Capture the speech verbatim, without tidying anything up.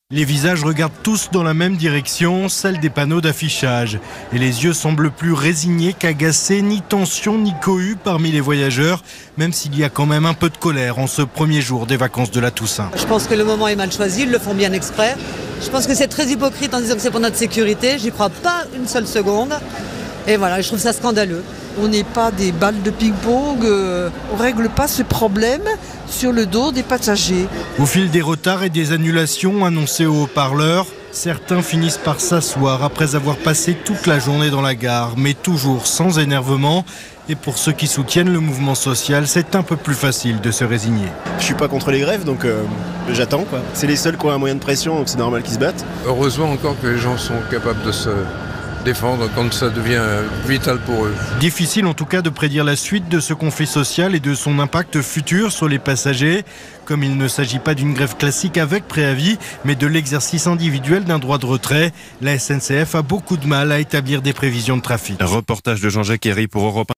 Les visages regardent tous dans la même direction, celle des panneaux d'affichage. Et les yeux semblent plus résignés qu'agacés, ni tension ni cohue parmi les voyageurs, même s'il y a quand même un peu de colère en ce premier jour des vacances de la Toussaint. Je pense que le moment est mal choisi, ils le font bien exprès. Je pense que c'est très hypocrite en disant que c'est pour notre sécurité, j'y crois pas une seule seconde. Et voilà, je trouve ça scandaleux. On n'est pas des balles de ping-pong, euh, on ne règle pas ce problème sur le dos des passagers. Au fil des retards et des annulations annoncées au haut-parleur, certains finissent par s'asseoir après avoir passé toute la journée dans la gare, mais toujours sans énervement. Et pour ceux qui soutiennent le mouvement social, c'est un peu plus facile de se résigner. Je suis pas contre les grèves, donc euh, j'attends, quoi. C'est les seuls qui ont un moyen de pression, donc c'est normal qu'ils se battent. Heureusement encore que les gens sont capables de se défendre quand ça devient vital pour eux. Difficile en tout cas de prédire la suite de ce conflit social et de son impact futur sur les passagers. Comme il ne s'agit pas d'une grève classique avec préavis, mais de l'exercice individuel d'un droit de retrait, la S N C F a beaucoup de mal à établir des prévisions de trafic. Un reportage de Jean-Jacques Herry pour Europe un.